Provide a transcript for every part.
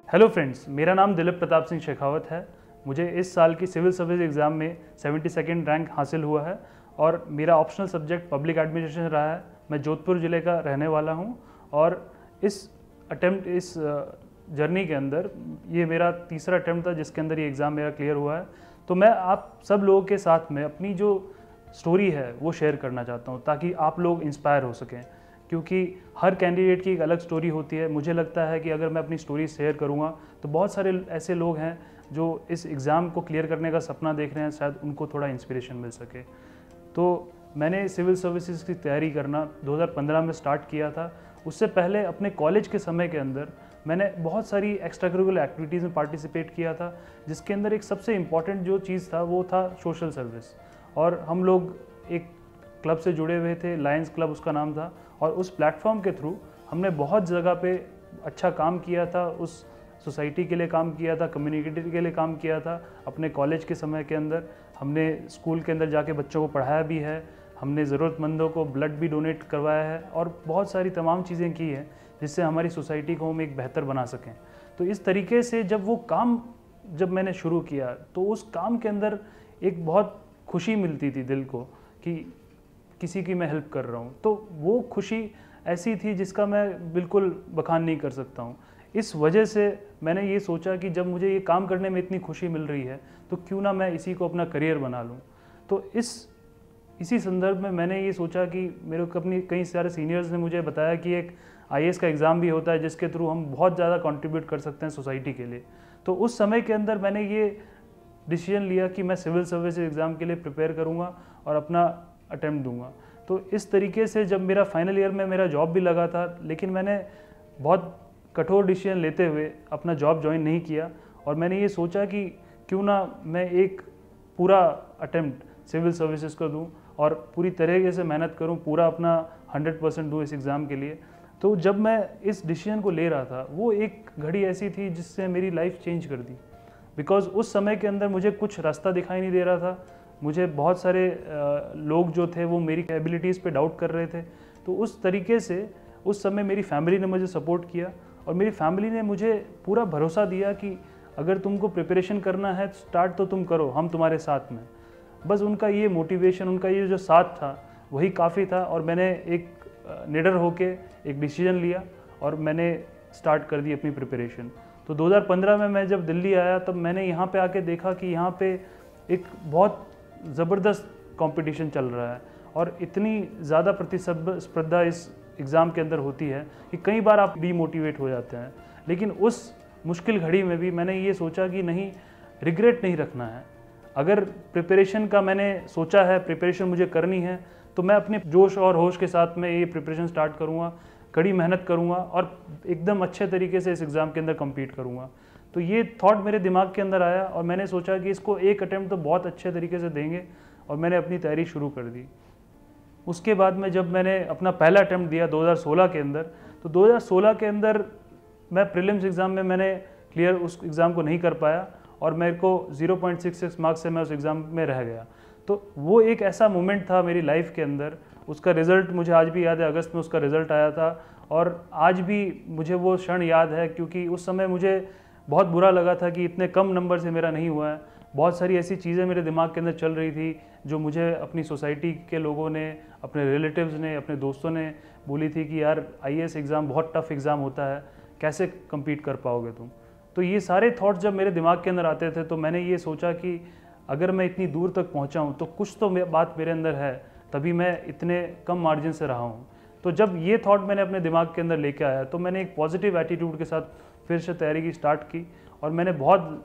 Hello friends, मेरा नाम दिलीप प्रताप सिंह शेखावत है। मुझे इस साल की सिविल सर्विस एग्ज़ाम में 72nd रैंक हासिल हुआ है और मेरा ऑप्शनल सब्जेक्ट पब्लिक एडमिनिस्ट्रेशन रहा है। मैं जोधपुर ज़िले का रहने वाला हूं और इस जर्नी के अंदर ये मेरा तीसरा अटैम्प्ट था जिसके अंदर ये एग्ज़ाम मेरा क्लियर हुआ है। तो मैं आप सब लोगों के साथ में अपनी जो स्टोरी है वो शेयर करना चाहता हूँ ताकि आप लोग इंस्पायर हो सकें, क्योंकि हर कैंडिडेट की एक अलग स्टोरी होती है। मुझे लगता है कि अगर मैं अपनी स्टोरी शेयर करूंगा तो बहुत सारे ऐसे लोग हैं जो इस एग्ज़ाम को क्लियर करने का सपना देख रहे हैं, शायद उनको थोड़ा इंस्पिरेशन मिल सके। तो मैंने सिविल सर्विसेज की तैयारी करना 2015 में स्टार्ट किया था। उससे पहले अपने कॉलेज के समय के अंदर मैंने बहुत सारी एक्स्ट्रा करिकुलर एक्टिविटीज़ में पार्टिसिपेट किया था, जिसके अंदर एक सबसे इम्पॉर्टेंट जो चीज़ था वो था सोशल सर्विस। और हम लोग एक क्लब से जुड़े हुए थे, लायंस क्लब उसका नाम था, और उस प्लेटफॉर्म के थ्रू हमने बहुत जगह पे अच्छा काम किया था। उस सोसाइटी के लिए काम किया था, कम्युनिटी के लिए काम किया था। अपने कॉलेज के समय के अंदर हमने स्कूल के अंदर जाके बच्चों को पढ़ाया भी है, हमने ज़रूरतमंदों को ब्लड भी डोनेट करवाया है और बहुत सारी तमाम चीज़ें की हैं जिससे हमारी सोसाइटी को हम एक बेहतर बना सकें। तो इस तरीके से जब मैंने शुरू किया तो उस काम के अंदर एक बहुत खुशी मिलती थी दिल को कि किसी की मैं हेल्प कर रहा हूँ। तो वो खुशी ऐसी थी जिसका मैं बिल्कुल बखान नहीं कर सकता हूँ। इस वजह से मैंने ये सोचा कि जब मुझे ये काम करने में इतनी खुशी मिल रही है तो क्यों ना मैं इसी को अपना करियर बना लूँ। तो इसी संदर्भ में मैंने ये सोचा कि मेरे को अपनी कई सारे सीनियर्स ने मुझे बताया कि एक IAS का एग्ज़ाम भी होता है जिसके थ्रू हम बहुत ज़्यादा कंट्रीब्यूट कर सकते हैं सोसाइटी के लिए। तो उस समय के अंदर मैंने ये डिसीजन लिया कि मैं सिविल सर्विस एग्ज़ाम के लिए प्रिपेयर करूँगा और अपना अटेम्प्ट दूंगा। तो इस तरीके से जब मेरा फाइनल ईयर में मेरा जॉब भी लगा था, लेकिन मैंने बहुत कठोर डिसीजन लेते हुए अपना जॉब ज्वाइन नहीं किया और मैंने ये सोचा कि क्यों ना मैं एक पूरा अटेम्प्ट सिविल सर्विसेज को दूं और पूरी तरीके से मेहनत करूं, पूरा अपना 100% दूं इस एग्ज़ाम के लिए। तो जब मैं इस डिसीजन को ले रहा था वो एक घड़ी ऐसी थी जिससे मेरी लाइफ चेंज कर दी। बिकॉज़ उस समय के अंदर मुझे कुछ रास्ता दिखाई नहीं दे रहा था। मुझे बहुत सारे लोग जो थे वो मेरी एबिलिटीज़ पे डाउट कर रहे थे। तो उस तरीके से उस समय मेरी फैमिली ने मुझे सपोर्ट किया और मेरी फैमिली ने मुझे पूरा भरोसा दिया कि अगर तुमको प्रिपरेशन करना है स्टार्ट तो तुम करो, हम तुम्हारे साथ में। बस उनका ये मोटिवेशन, उनका ये जो साथ था वही काफ़ी था और मैंने एक निडर होके एक डिसीजन लिया और मैंने स्टार्ट कर दी अपनी प्रिपरेशन। तो 2015 में मैं जब दिल्ली आया तब मैंने यहाँ पे आके देखा कि यहाँ पे एक बहुत ज़बरदस्त कंपटीशन चल रहा है और इतनी ज़्यादा प्रतिस्पर्धा इस एग्ज़ाम के अंदर होती है कि कई बार आप डीमोटिवेट हो जाते हैं। लेकिन उस मुश्किल घड़ी में भी मैंने ये सोचा कि नहीं, रिग्रेट नहीं रखना है। अगर प्रिपरेशन का मैंने सोचा है, प्रिपरेशन मुझे करनी है, तो मैं अपने जोश और होश के साथ में ये प्रिपरेशन स्टार्ट करूँगा, कड़ी मेहनत करूँगा और एकदम अच्छे तरीके से इस एग्ज़ाम के अंदर कम्पीट करूँगा। तो ये थॉट मेरे दिमाग के अंदर आया और मैंने सोचा कि इसको एक अटेम्प्ट तो बहुत अच्छे तरीके से देंगे और मैंने अपनी तैयारी शुरू कर दी। उसके बाद में जब मैंने अपना पहला अटेम्प्ट दिया 2016 के अंदर, तो 2016 के अंदर मैं प्रीलिम्स एग्ज़ाम में मैंने क्लियर उस एग्ज़ाम को नहीं कर पाया और मेरे को 0.66 मार्क्स से मैं उस एग्ज़ाम में रह गया। तो वो एक ऐसा मोमेंट था मेरी लाइफ के अंदर। उसका रिज़ल्ट मुझे आज भी याद है, अगस्त में उसका रिज़ल्ट आया था और आज भी मुझे वो क्षण याद है, क्योंकि उस समय मुझे बहुत बुरा लगा था कि इतने कम नंबर से मेरा नहीं हुआ है। बहुत सारी ऐसी चीज़ें मेरे दिमाग के अंदर चल रही थी जो मुझे अपनी सोसाइटी के लोगों ने, अपने रिलेटिव्स ने, अपने दोस्तों ने बोली थी कि यार IAS एग्ज़ाम बहुत टफ एग्ज़ाम होता है, कैसे कम्पीट कर पाओगे तुम। तो ये सारे थॉट्स जब मेरे दिमाग के अंदर आते थे तो मैंने ये सोचा कि अगर मैं इतनी दूर तक पहुँचा हूँ तो कुछ तो बात मेरे अंदर है, तभी मैं इतने कम मार्जिन से रहा हूँ। तो जब ये थॉट मैंने अपने दिमाग के अंदर लेके आया तो मैंने एक पॉजिटिव एटीट्यूड के साथ फिर से तैयारी की स्टार्ट की और मैंने बहुत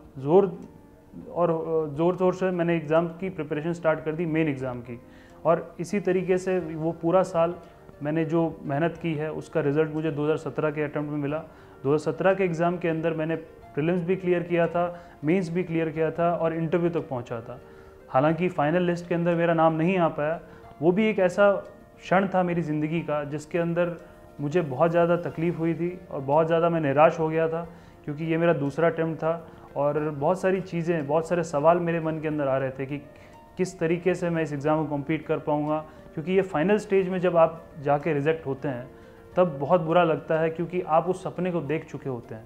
ज़ोर से मैंने एग्ज़ाम की प्रिपरेशन स्टार्ट कर दी, मेन एग्ज़ाम की। और इसी तरीके से वो पूरा साल मैंने जो मेहनत की है उसका रिज़ल्ट मुझे 2017 के अटेम्प्ट में मिला। 2017 के एग्ज़ाम के अंदर मैंने प्रीलिम्स भी क्लियर किया था, मेंस भी क्लियर किया था और इंटरव्यू तक पहुंचा था। हालांकि फाइनल लिस्ट के अंदर मेरा नाम नहीं आ पाया। वो भी एक ऐसा क्षण था मेरी ज़िंदगी का जिसके अंदर मुझे बहुत ज़्यादा तकलीफ़ हुई थी और बहुत ज़्यादा मैं निराश हो गया था, क्योंकि ये मेरा दूसरा अटेम्प्ट था और बहुत सारी चीज़ें, बहुत सारे सवाल मेरे मन के अंदर आ रहे थे कि किस तरीके से मैं इस एग्ज़ाम को कम्पीट कर पाऊँगा। क्योंकि ये फाइनल स्टेज में जब आप जाके रिजेक्ट होते हैं तब बहुत बुरा लगता है, क्योंकि आप उस सपने को देख चुके होते हैं।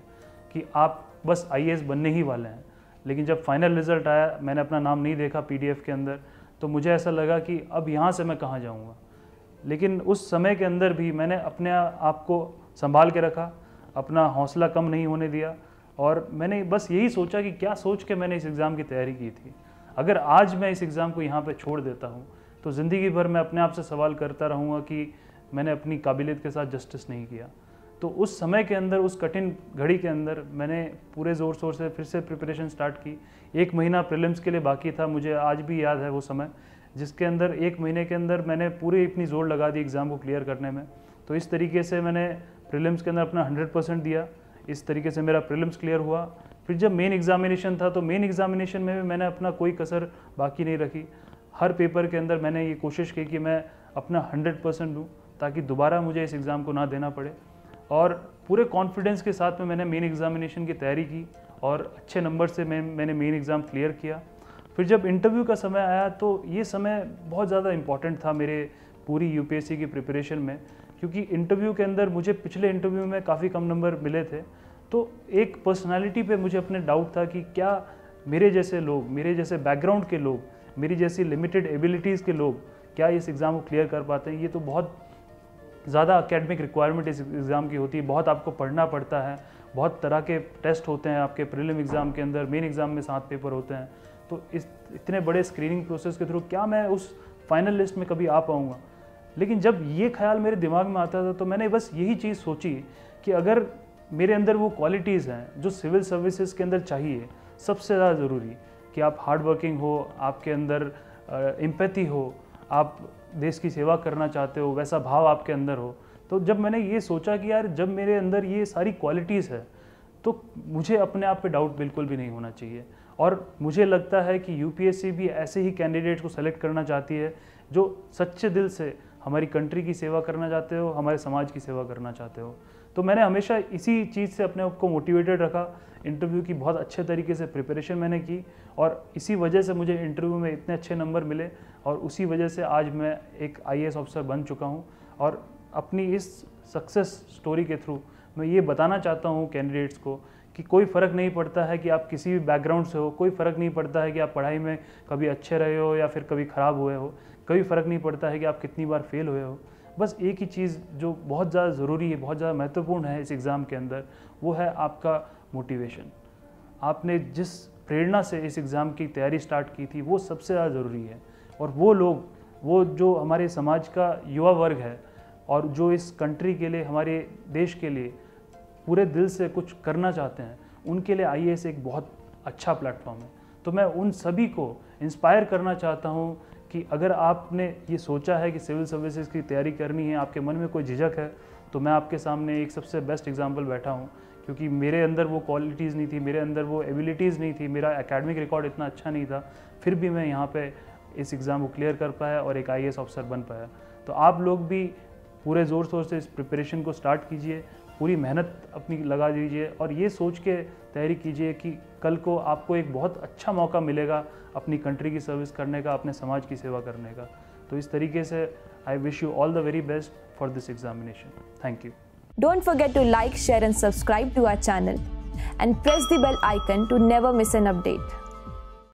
कि आप बस IAS बनने ही वाले हैं। लेकिन जब फाइनल रिज़ल्ट आया, मैंने अपना नाम नहीं देखा PDF के अंदर, तो मुझे ऐसा लगा कि अब यहाँ से मैं कहाँ जाऊँगा। लेकिन उस समय के अंदर भी मैंने अपने आप को संभाल के रखा, अपना हौसला कम नहीं होने दिया, और मैंने बस यही सोचा कि क्या सोच के मैंने इस एग्ज़ाम की तैयारी की थी। अगर आज मैं इस एग्ज़ाम को यहाँ पे छोड़ देता हूँ तो ज़िंदगी भर मैं अपने आप से सवाल करता रहूँगा कि मैंने अपनी काबिलियत के साथ जस्टिस नहीं किया। तो उस समय के अंदर, उस कठिन घड़ी के अंदर मैंने पूरे ज़ोर शोर से फिर से प्रिपरेशन स्टार्ट की। 1 महीना प्रीलिम्स के लिए बाकी था, मुझे आज भी याद है वो समय, जिसके अंदर 1 महीने के अंदर मैंने पूरी इतनी जोर लगा दी एग्ज़ाम को क्लियर करने में। तो इस तरीके से मैंने प्रीलिम्स के अंदर अपना 100% दिया। इस तरीके से मेरा प्रीलिम्स क्लियर हुआ। फिर जब मेन एग्जामिनेशन था तो मेन एग्जामिनेशन में भी मैंने अपना कोई कसर बाकी नहीं रखी। हर पेपर के अंदर मैंने ये कोशिश की कि मैं अपना 100% दूँ ताकि दोबारा मुझे इस एग्ज़ाम को ना देना पड़े। और पूरे कॉन्फिडेंस के साथ में मैंने मेन एग्जामिनेशन की तैयारी की और अच्छे नंबर से मैंने मेन एग्ज़ाम क्लियर किया। फिर जब इंटरव्यू का समय आया तो ये समय बहुत ज़्यादा इम्पॉर्टेंट था मेरे पूरी UPSC की प्रिपरेशन में, क्योंकि इंटरव्यू के अंदर मुझे पिछले इंटरव्यू में काफ़ी कम नंबर मिले थे। तो एक पर्सनालिटी पे मुझे अपने डाउट था कि क्या मेरे जैसे लोग, मेरे जैसे बैकग्राउंड के लोग, मेरी जैसी लिमिटेड एबिलिटीज़ के लोग क्या इस एग्ज़ाम को क्लियर कर पाते हैं। ये तो बहुत ज़्यादा एकेडमिक रिक्वायरमेंट इस एग्ज़ाम की होती है, बहुत आपको पढ़ना पड़ता है, बहुत तरह के टेस्ट होते हैं आपके प्रीलिम एग्ज़ाम के अंदर, मेन एग्ज़ाम में 7 पेपर होते हैं। तो इस इतने बड़े स्क्रीनिंग प्रोसेस के थ्रू क्या मैं उस फाइनल लिस्ट में कभी आ पाऊँगा। लेकिन जब ये ख्याल मेरे दिमाग में आता था तो मैंने बस यही चीज़ सोची कि अगर मेरे अंदर वो क्वालिटीज़ हैं जो सिविल सर्विसेज के अंदर चाहिए, सबसे ज़्यादा ज़रूरी कि आप हार्ड वर्किंग हो, आपके अंदर एम्पैथी हो, आप देश की सेवा करना चाहते हो, वैसा भाव आपके अंदर हो। तो जब मैंने ये सोचा कि यार जब मेरे अंदर ये सारी क्वालिटीज़ है तो मुझे अपने आप पे डाउट बिल्कुल भी नहीं होना चाहिए। और मुझे लगता है कि UPSC भी ऐसे ही कैंडिडेट को सेलेक्ट करना चाहती है जो सच्चे दिल से हमारी कंट्री की सेवा करना चाहते हो, हमारे समाज की सेवा करना चाहते हो। तो मैंने हमेशा इसी चीज़ से अपने आप को मोटिवेटेड रखा। इंटरव्यू की बहुत अच्छे तरीके से प्रिपरेशन मैंने की और इसी वजह से मुझे इंटरव्यू में इतने अच्छे नंबर मिले और उसी वजह से आज मैं एक IAS ऑफिसर बन चुका हूँ। और अपनी इस सक्सेस स्टोरी के थ्रू मैं ये बताना चाहता हूँ कैंडिडेट्स को कि कोई फ़र्क नहीं पड़ता है कि आप किसी भी बैकग्राउंड से हो, कोई फ़र्क नहीं पड़ता है कि आप पढ़ाई में कभी अच्छे रहे हो या फिर कभी ख़राब हुए हो, कोई फ़र्क नहीं पड़ता है कि आप कितनी बार फेल हुए हो। बस एक ही चीज़ जो बहुत ज़्यादा ज़रूरी है, बहुत ज़्यादा महत्वपूर्ण है इस एग्ज़ाम के अंदर, वो है आपका मोटिवेशन। आपने जिस प्रेरणा से इस एग्ज़ाम की तैयारी स्टार्ट की थी वो सबसे ज़्यादा ज़रूरी है। और वो लोग, वो जो हमारे समाज का युवा वर्ग है और जो इस कंट्री के लिए, हमारे देश के लिए पूरे दिल से कुछ करना चाहते हैं, उनके लिए IAS एक बहुत अच्छा प्लेटफॉर्म है। तो मैं उन सभी को इंस्पायर करना चाहता हूँ कि अगर आपने ये सोचा है कि सिविल सर्विसेज की तैयारी करनी है, आपके मन में कोई झिझक है, तो मैं आपके सामने एक सबसे बेस्ट एग्जांपल बैठा हूँ, क्योंकि मेरे अंदर वो क्वालिटीज़ नहीं थी, मेरे अंदर वो एबिलिटीज़ नहीं थी, मेरा एकेडमिक रिकॉर्ड इतना अच्छा नहीं था, फिर भी मैं यहाँ पे इस एग्ज़ाम को क्लियर कर पाया और एक IAS ऑफिसर बन पाया। तो आप लोग भी पूरे ज़ोर शोर से इस प्रिपरेशन को स्टार्ट कीजिए, पूरी मेहनत अपनी लगा दीजिए और ये सोच के तैयारी कीजिए कि कल को आपको एक बहुत अच्छा मौका मिलेगा अपनी कंट्री की सर्विस करने का, अपने समाज की सेवा करने का। तो इस तरीके से I wish you all the very best for this examination. Thank you. Don't forget to like, share and subscribe to our channel and press the bell icon to never miss an update.